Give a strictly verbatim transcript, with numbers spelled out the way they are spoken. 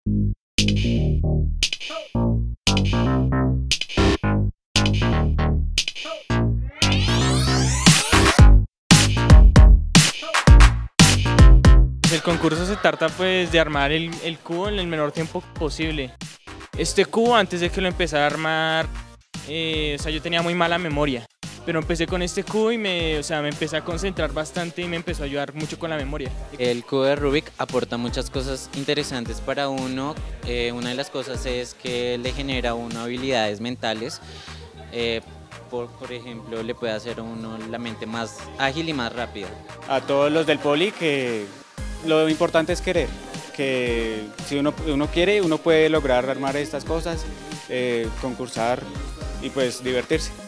El concurso se trata pues de armar el, el cubo en el menor tiempo posible. Este cubo, antes de que lo empezara a armar, eh, o sea, yo tenía muy mala memoria, pero empecé con este cubo y me, o sea, me empecé a concentrar bastante y me empezó a ayudar mucho con la memoria. El cubo de Rubik aporta muchas cosas interesantes para uno. Eh, una de las cosas es que le genera a uno habilidades mentales. Eh, por, por ejemplo, le puede hacer a uno la mente más ágil y más rápida. A todos los del poli que lo importante es querer, que si uno, uno quiere, uno puede lograr armar estas cosas, eh, concursar y pues divertirse.